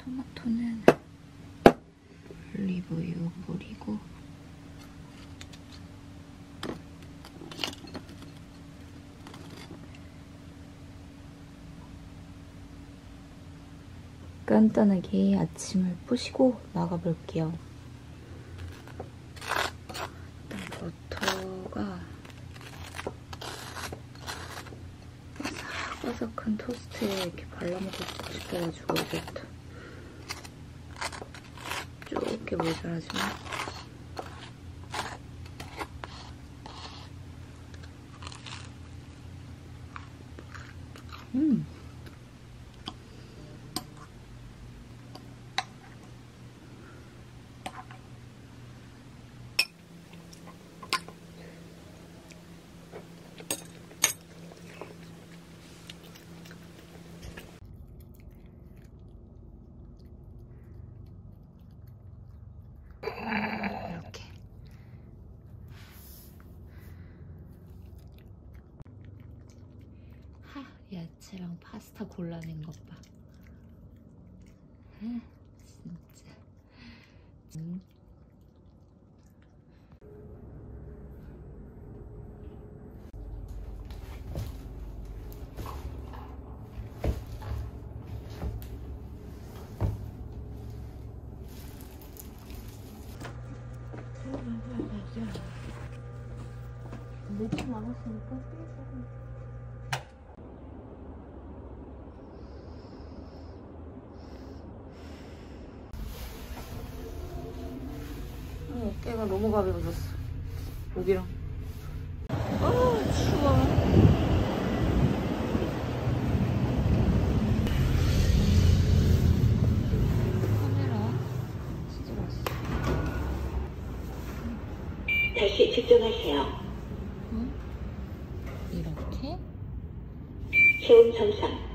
토마토는 올리브유 뿌리고 간단하게 아침을 푸시고 나가볼게요. 일단 버터가 바삭바삭한 토스트에 이렇게 발라먹고 싶어가지고 이제부터 좁게 모자라지만 이렇게 야채랑 파스타 골라낸 것 봐. 진짜. 너무 많았으니까 어깨가 너무 가벼워졌어. 목이랑. 추워. 카메라 진짜 맛있어. 다시 측정하세요. 이렇게 체온 정상.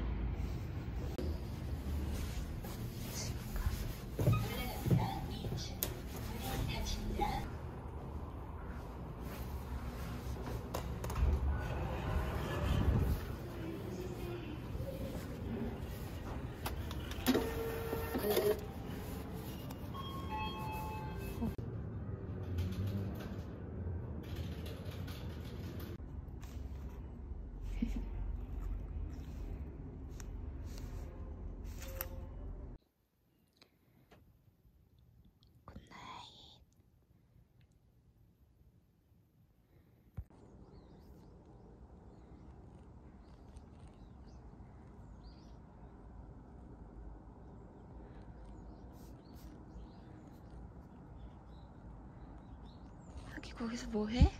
거기서 뭐해?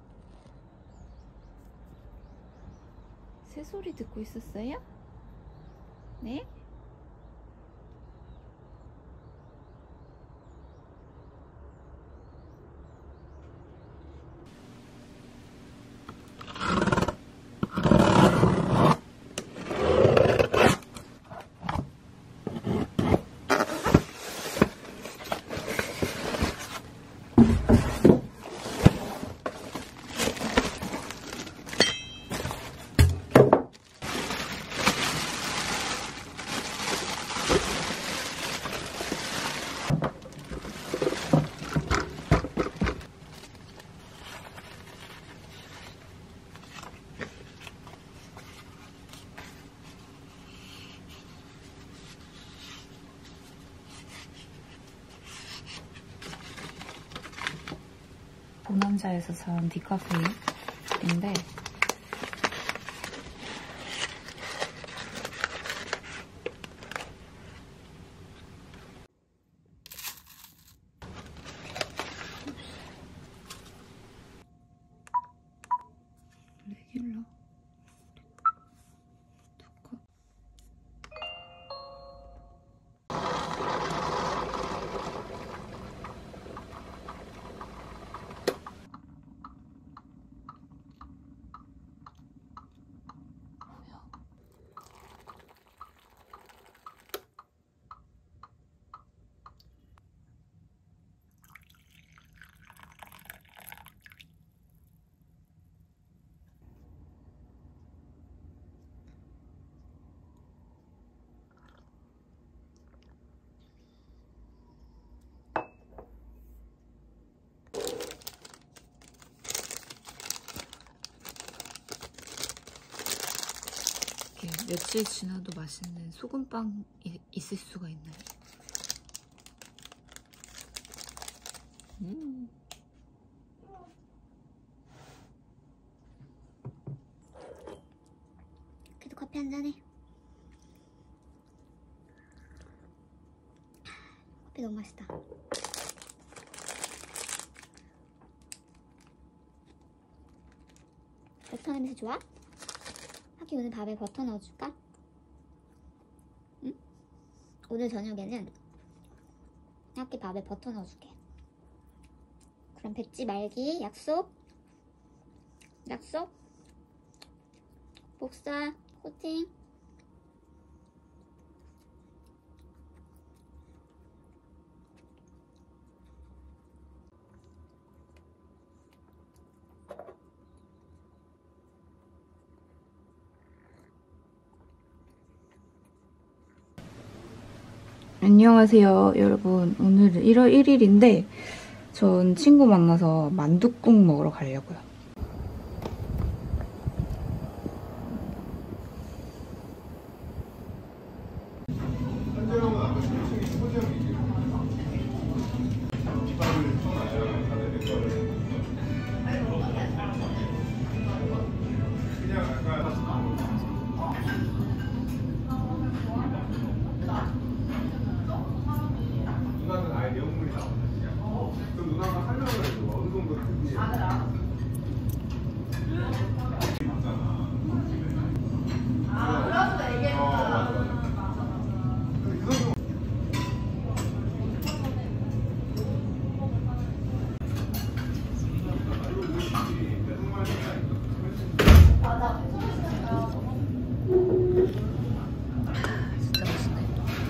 새소리 듣고 있었어요? 네? 보남자에서 사온 디카페인인데 레귤러 며칠 지나도 맛있는 소금빵이 있을 수가 있나요? 그래도 커피 한 잔해. 커피 너무 맛있다. 버터 냄새 좋아? 하기 오늘 밥에 버터 넣어줄까? 응? 오늘 저녁에는 하기 밥에 버터 넣어줄게. 그럼 뱉지 말기. 약속? 약속? 복사, 코팅. 안녕하세요 여러분. 오늘 1월 1일인데 전 친구 만나서 만둣국 먹으러 가려고요. 누나는 아예 내용물이 나오거든요. 그럼 누나가 설명을 해줘. 어느 정도 크기. 맞잖아. 맞아. 진짜 맛있네.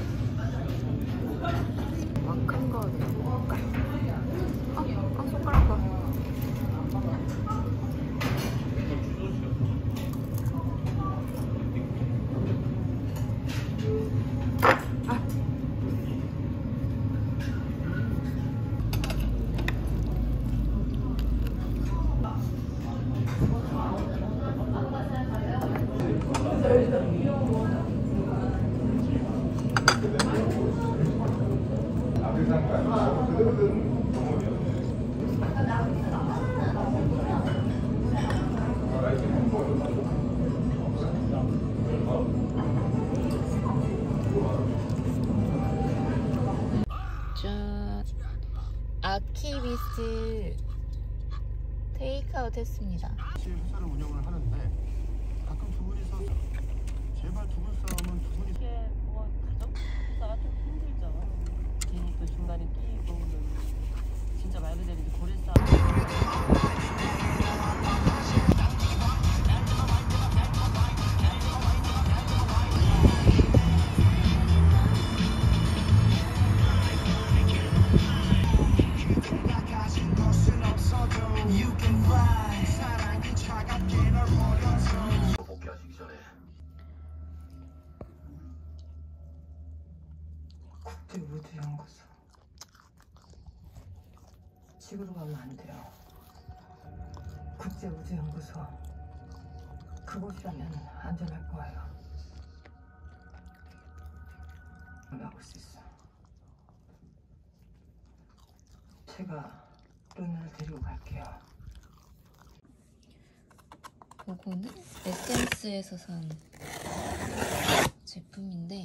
큰 거 먹을까요? 손가락 봐. 짠. 아키비스 테이크아웃 했습니다. 회사를 운영을 하는데 가끔 두 분이서 제발 두 분 싸움은 두 분이 이게 뭐 가족 사가 좀 힘들죠. 괜히 또 중간에 끼고 진짜 말 그대로 이제 고래 싸움. 복귀하시기 전에 국제우주연구소. 지구로 가면 안 돼요. 국제우주연구소. 그곳이라면 안전할 거예요. 나올 수 있어. 제가 루나를 데리고 갈게요. 요거는 에센스에서 산 제품인데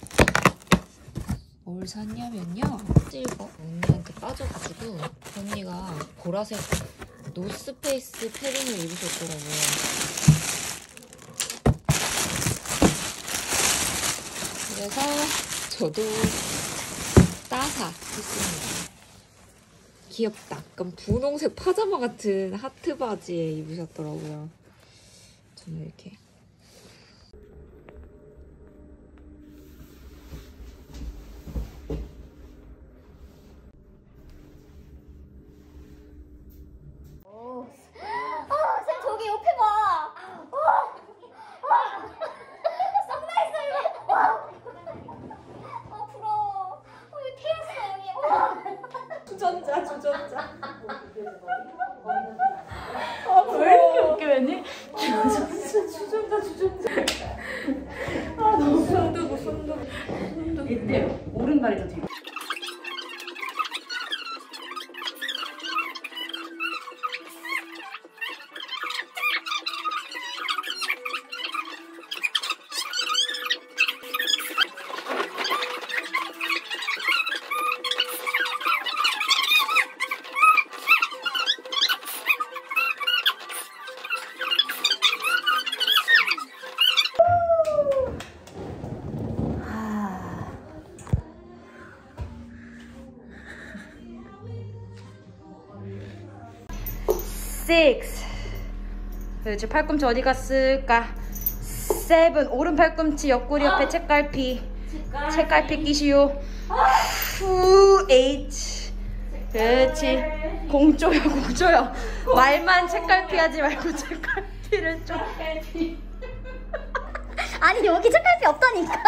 뭘 샀냐면요, 실버 언니한테 빠져가지고 언니가 보라색 노스페이스 패딩을 입으셨더라고요. 그래서 저도 따사 했습니다. 귀엽다. 약간 분홍색 파자마 같은 하트 바지에 입으셨더라고요. 저는 이렇게. 쌤 저기 옆에 봐. 썸나이스 이거. 부러워. 여기 태웠어 여기. 주전자. 왜 이렇게 웃겨, 웬니? 주전자. 오른발이 더 뒤로. 제 팔꿈치 어디 갔을까? 7. 오른 팔꿈치 옆구리 옆에 책갈피. 책갈피 끼시오. 8. 그렇지. 공조요, 공조요. 말만 책갈피 하지 말고 책갈피를 좀. 아니 여기 책갈피 없다니까.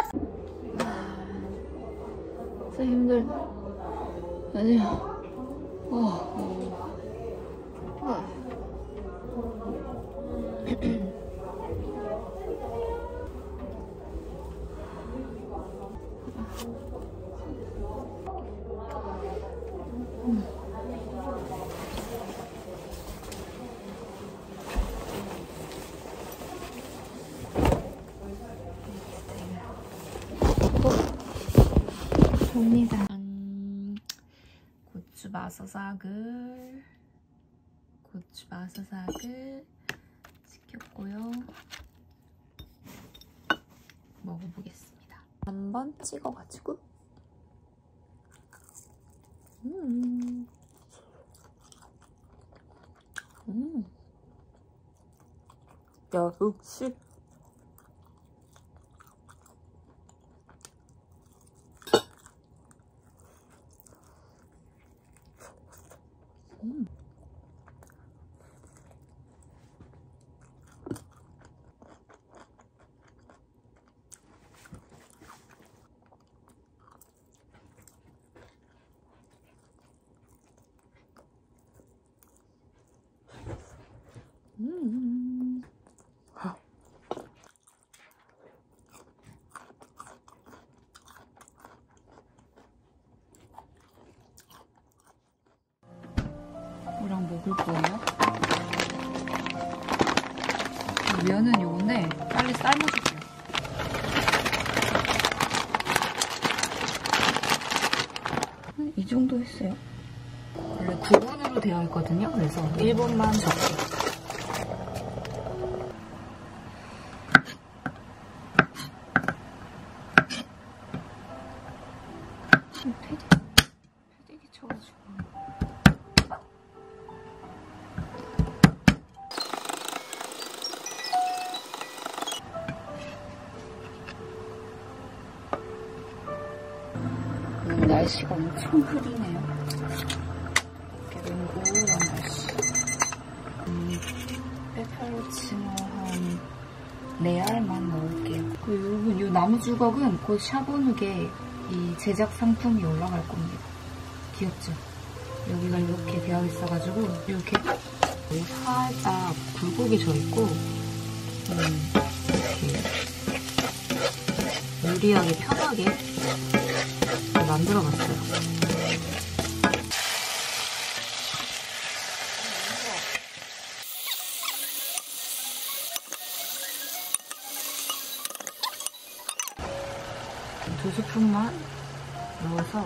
선생님들 아니요. 접니다. 고추 마사삭을 시켰고요. 먹어보겠습니다. 한번 찍어가지고 야, 역시. 이랑 먹을 거예요. 면은 요건데 빨리 삶아줄게요. 이 정도 했어요. 원래 9분으로 되어 있거든요. 그래서 1분만 적고. 패대기 쳐가지고. 날씨가 엄청 흐리네요. 이렇게 맹고한 날씨. 페페로치노 한 4알만 넣을게요. 그리고 여러분, 이 나무 주걱은 곧 샤보누게 이 제작 상품이 올라갈 겁니다. 귀엽죠? 여기가 이렇게 되어 있어가지고 이렇게 살짝 굴곡이 져있고 이렇게 유리하게 편하게 만들어봤어요. 두 스푼만 넣어서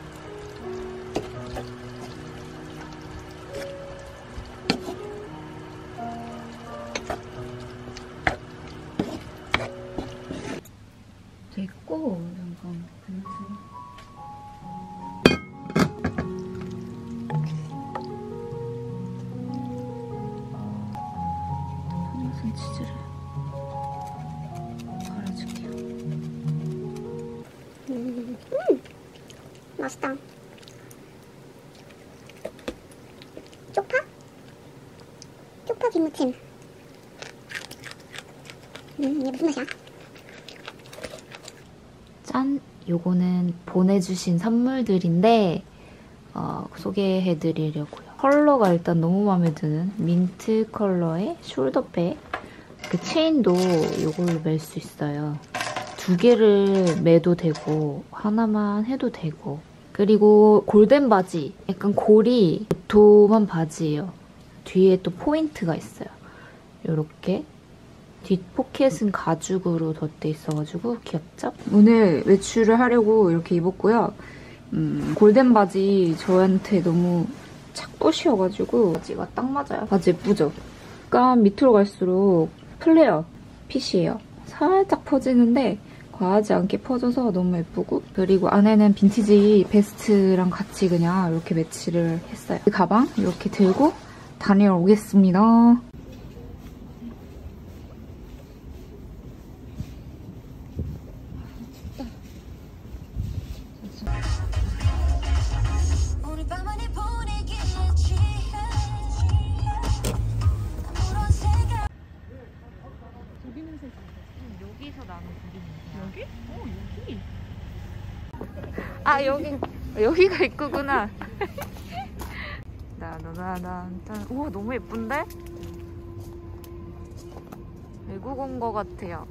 됐고 잠깐 파마산 치즈를 갈아줄게요. 맛있다. 쪽파? 쪽파 김무침. 이게 무슨 맛이야? 짠! 요거는 보내주신 선물들인데 소개해드리려고요. 컬러가 일단 너무 마음에 드는 민트 컬러의 숄더백. 그 체인도 요걸로 멜 수 있어요. 두 개를 매도 되고 하나만 해도 되고. 그리고 골덴 바지, 약간 고리 도톰한 바지예요. 뒤에 또 포인트가 있어요. 이렇게 뒷포켓은 가죽으로 덧대 있어가지고 귀엽죠? 오늘 외출을 하려고 이렇게 입었고요. 골덴 바지 저한테 너무 착붙이어가지고 바지가 딱 맞아요. 바지 예쁘죠? 약간 밑으로 갈수록 플레어 핏이에요. 살짝 퍼지는데 과하지 않게 퍼져서 너무 예쁘고, 그리고 안에는 빈티지 베스트랑 같이 그냥 이렇게 매치를 했어요. 가방 이렇게 들고 다녀오겠습니다. 여기서 나는 고기 냄새. 여기? 여기. 아, 여기가 입구구나. 나나나나. 우와, 너무 예쁜데? 외국 온 거 같아요.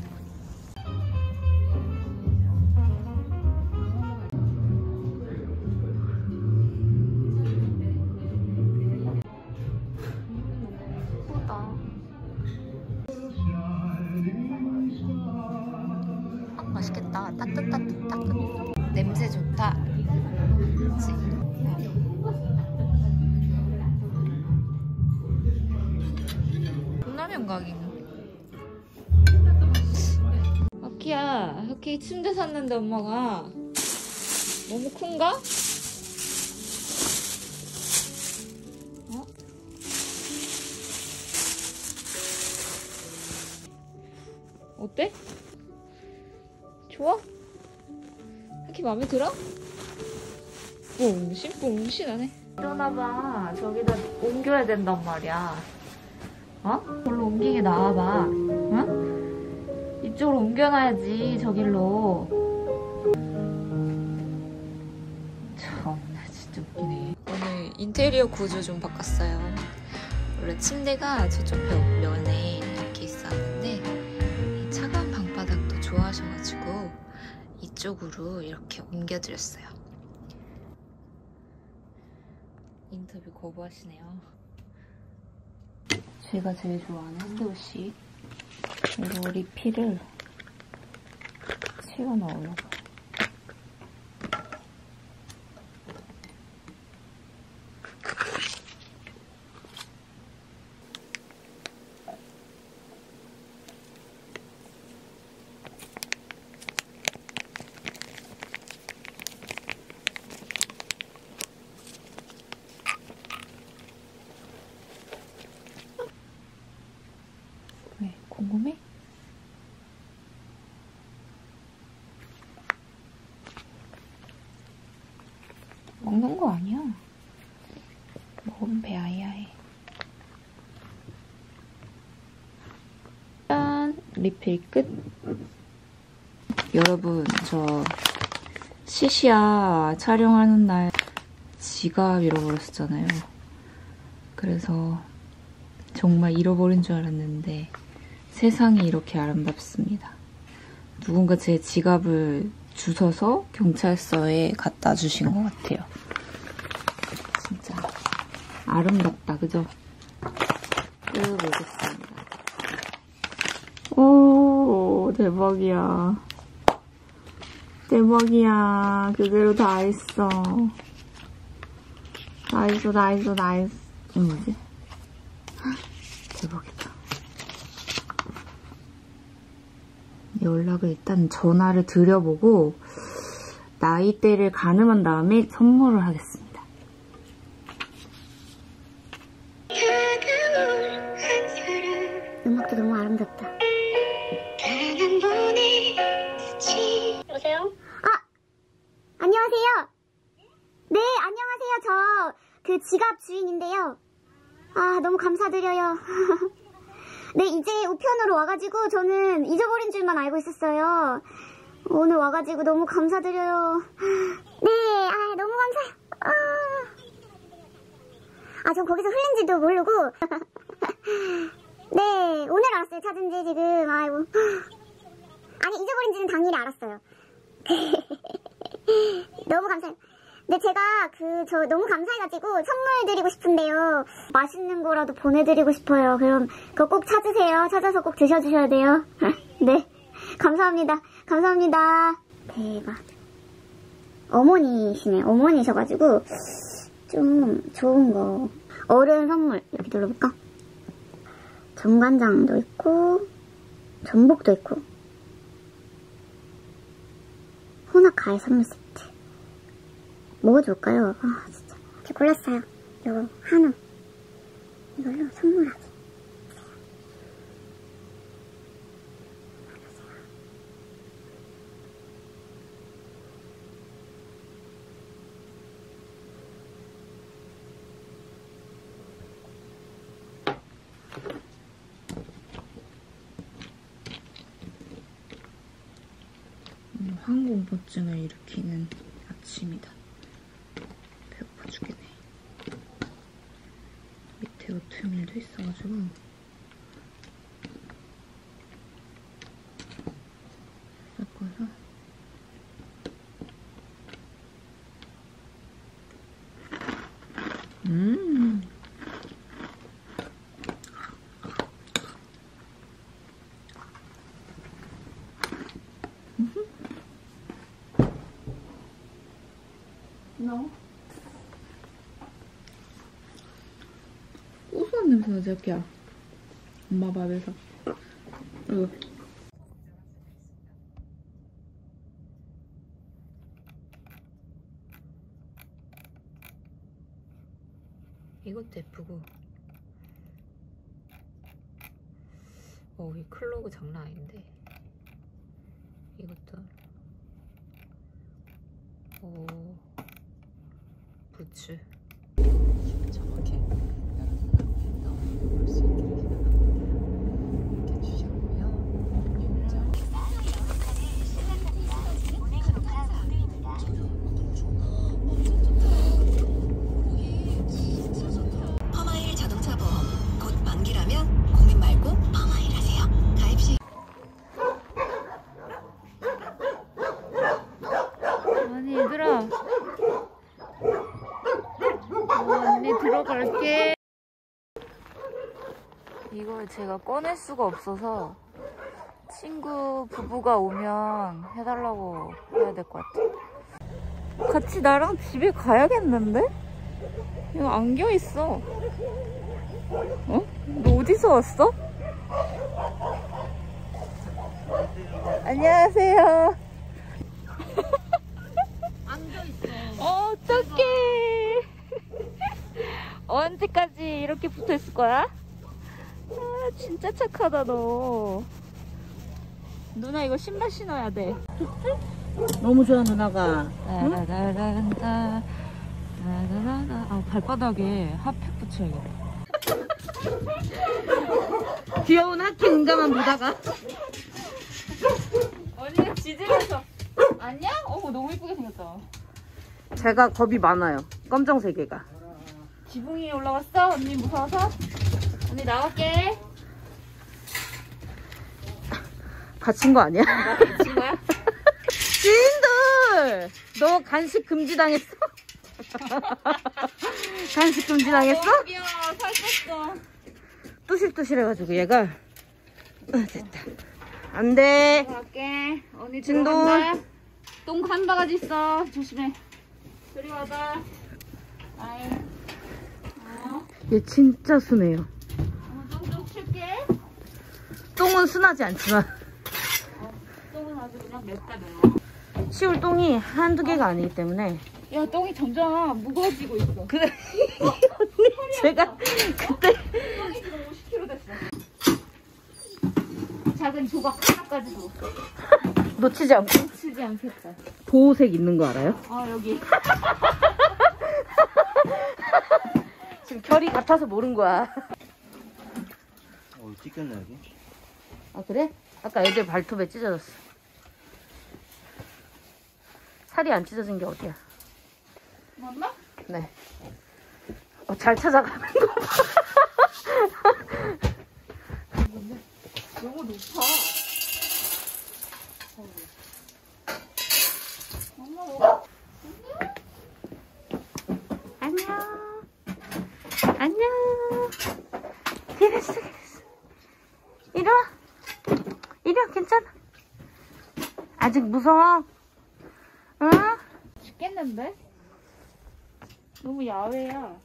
맛있겠다. 따뜻따뜻따뜻. 냄새 좋다. 그치? 컵라면 가게는. 아키야, 아키 침대 샀는데 엄마가 너무 큰가? 어? 어때? 좋아? 이렇게 마음에 들어? 뿡신하네. 일어나봐. 저기다 옮겨야 된단 말이야. 어? 저기로 옮기게 나와봐. 응? 이쪽으로 옮겨놔야지, 저길로. 참나 진짜 웃기네. 오늘 인테리어 구조 좀 바꿨어요. 원래 침대가 저쪽 벽면에 이렇게 있었는데 차가운 방바닥도 좋아하셔가지고 이쪽으로 이렇게 옮겨드렸어요. 인터뷰 거부하시네요. 제가 제일 좋아하는 핸드워시. 이거 리필을 채워 넣으려고. 왜? 궁금해? 먹는 거 아니야. 먹으면 배 아야해. 짠! 리필 끝. 여러분, 저 시시야 촬영하는 날 지갑 잃어버렸었잖아요. 그래서 정말 잃어버린 줄 알았는데 세상이 이렇게 아름답습니다. 누군가 제 지갑을 주워서 경찰서에 갖다 주신 것 같아요. 진짜 아름답다, 그죠? 뜯어보겠습니다. 오, 대박이야. 대박이야. 그대로 다 있어. 다 있어, 다 있어, 다 있어. 이거 뭐지? 대박이다. 연락을 일단 전화를 드려보고 나이대를 가늠한 다음에 선물을 하겠습니다. 음악도 너무 아름답다. 여보세요? 안녕하세요. 네, 안녕하세요. 저 그 지갑 주인인데요. 너무 감사드려요. 네, 이제 우편으로 와가지고 저는 잊어버린 줄만 알고 있었어요. 오늘 와가지고 너무 감사드려요. 네, 너무 감사해요. 전 거기서 흘린지도 모르고. 네, 오늘 알았어요. 찾은지 지금. 아이고. 아니, 잊어버린지는 당일에 알았어요. 너무 감사해요. 근데 제가 저 너무 감사해가지고 선물 드리고 싶은데요. 맛있는 거라도 보내드리고 싶어요. 그럼 그거 꼭 찾으세요. 찾아서 꼭 드셔주셔야 돼요. 네. 감사합니다. 감사합니다. 대박. 어머니시네. 어머니셔가지고 좀 좋은 거. 어른 선물 이렇게 눌러볼까? 정간장도 있고 전복도 있고 혼합 과일 선물 세트. 뭐 줄까요? 아 진짜. 이렇게 골랐어요. 요거 한우. 이걸로 선물하기. 항공포증을 일으키는 아침이다. 배고파 죽겠네. 밑에 오트밀도 있어가지고 섞어서 고소한 냄새 나지, 자기야? 엄마 밥에서. 이것도 예쁘고. 이 클로그 장난 아닌데. 이것도. 부츠. 정확히 열어서 볼 수 있기를 희망합니다. 이렇게 주셨고요. 용장. 퍼마일 자동차 보험 곧 만기라면 고민 말고 퍼마일 하세요. 가입 시 아니 얘들아, 언니 들어갈게. 이걸 제가 꺼낼 수가 없어서 친구 부부가 오면 해달라고 해야 될 것 같아. 같이 나랑 집에 가야겠는데? 이거 안겨 있어. 어? 너 어디서 왔어? 안녕하세요. 어떡해. 언제까지 이렇게 붙어있을 거야? 아 진짜 착하다 너. 누나 이거 신발 신어야 돼. 너무 좋아 누나가. 따라라란따 따라라라. 아 발바닥에 핫팩 붙여야겠다. 귀여운 하키 응가만 보다가 언니가 지지면서 안녕? 너무 예쁘게 생겼다. 제가 겁이 많아요. 검정색 애가. 지붕이 올라왔어? 언니 무서워서? 언니 나갈게. 갇힌 거 아니야? 나 미친 거야? 지인들! 너 간식 금지당했어? 간식 금지당했어? 너무 귀여워. 살 쪘어. 뚜실뚜실해가지고 얘가 됐다. 안돼. 갈게. 언니 진동. 들어간다. 똥 한 바가지 있어. 조심해. 저리 와봐. 아이. 얘 진짜 순해요. 똥 칠게. 똥은 순하지 않지만 똥은 아주 그냥 맵다 매워. 치울 똥이 한두 개가 아니기 때문에. 야, 똥이 점점 무거워지고 있어. 그래. 언니 제가 그때 똥이 지금 50kg 됐어. 작은 조각 하나까지도 놓치지 않고. 놓치지 않겠다. 보호색 있는 거 알아요? 여기. 지금 결이 같아서 모른 거야. 찢겼나 여기? 아 그래? 아까 애들 발톱에 찢어졌어. 살이 안 찢어진 게 어디야? 맞나? 네. 잘 찾아가는 거 봐. 너무 높아. 안녕. 안녕. 이랬어. 이리 와. 이리 와. 괜찮아. 아직 무서워. 응? 죽겠는데? 너무 야외야.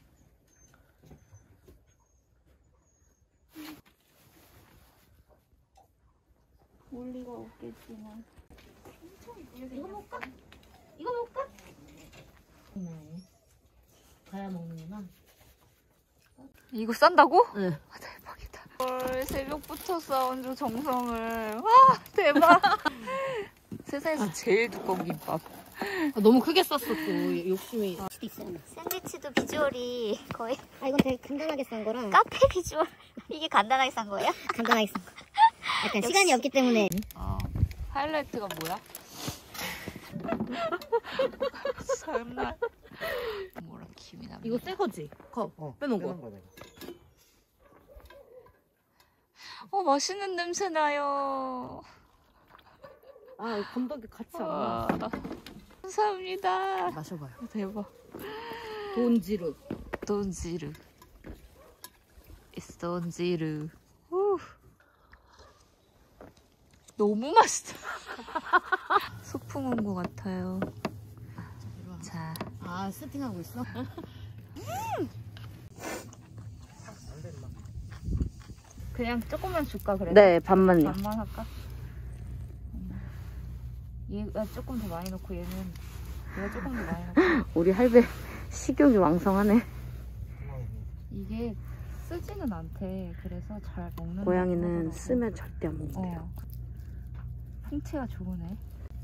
올 리가 없겠지만. 이거 먹을까? 이거 먹을까? 네. 가야 먹는구나. 이거 싼다고? 네. 아, 대박이다. 헐, 새벽부터 쌓은 저 정성을. 와, 대박. 세상에서 제일 두꺼운 김밥. 아, 너무 크게 쌌어 또. 욕심이. 수도 있어요. 샌드위치도 비주얼이 거의. 아 이건 되게 간단하게 싼 거랑. 카페 비주얼. 이게 간단하게 싼 거예요? 간단하게 싼 거. 약간 시간이 없기 때문에. 하이라이트가 뭐야? 설마. 뭐라 김이 나. 이거 새 거지? 컵. 빼놓은 거. 맛있는 냄새 나요. 아, 건더기 같이 안 와, 나. 감사합니다. 마셔봐요. 대박. 돈지루. 돈지르. It's 돈지르. 후. 너무 맛있다. 소풍 온 것 같아요. 자. 아, 세팅하고 있어? 그냥 조금만 줄까 그래? 네, 반만요. 반만 할까? 얘가 조금 더 많이 넣고 얘가 조금 더 많이 넣고. 우리 할배 식욕이 왕성하네. 이게 쓰지는 않대. 그래서 잘 먹는. 고양이는 쓰면 절대 안 먹는데요. 풍채가 좋으네.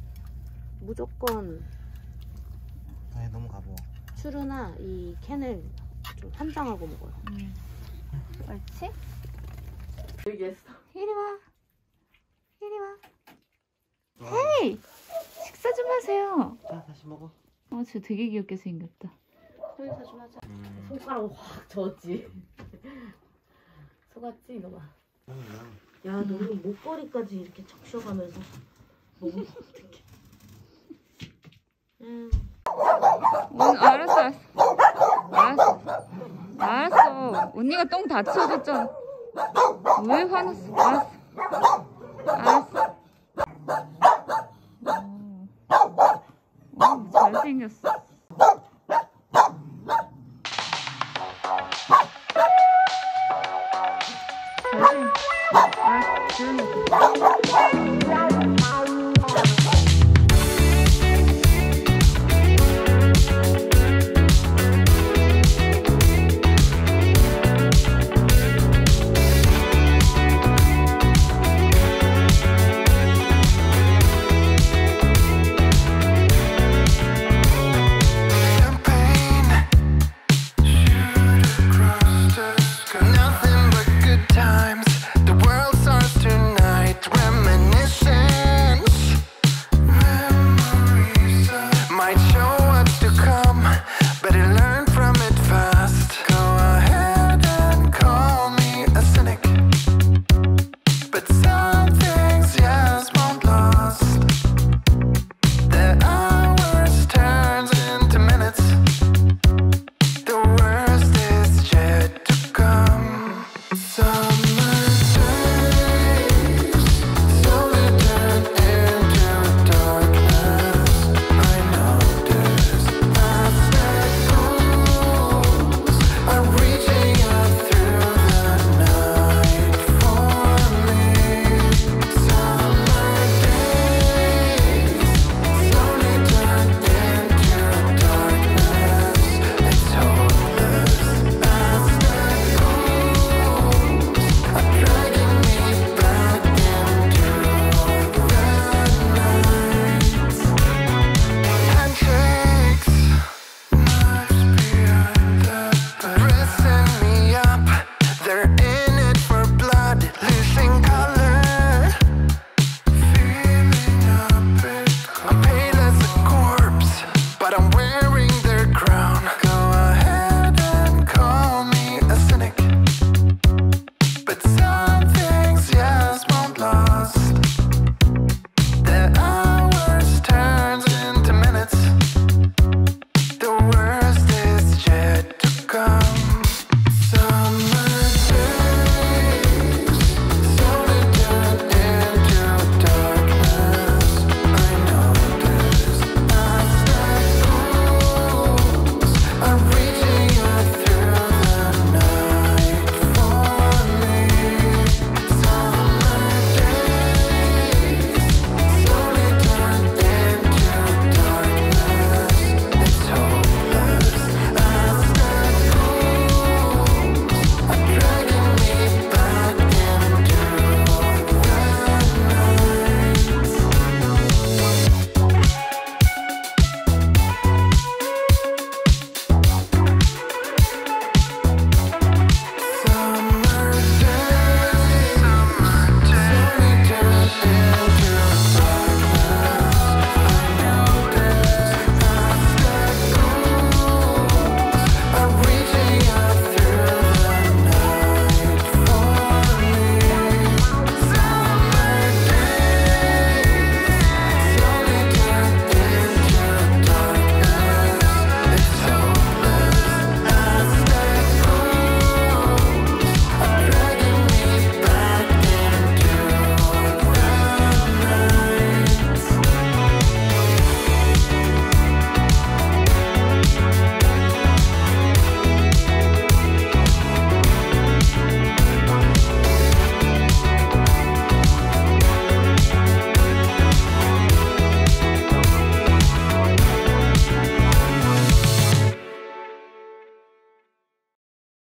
무조건 아니 너무 가벼워. 추루나 이 캔을 좀 한장하고 먹어요. 옳지? 얘기했어. 이리 와. 이리 와. 헤이! 식사 좀 하세요. 자 다시 먹어. 쟤 되게 귀엽게 생겼다. 여기서 좀 하자. 손가락을 확 저었지. 속았지 이거 봐. 야, 너는 목걸이까지 이렇게 적셔가면서 너무 어떡해. 알았어. 언니가 똥 다쳐줬잖아. 왜 화났어? 알았어. 잘생겼어. Might show what's to come, but it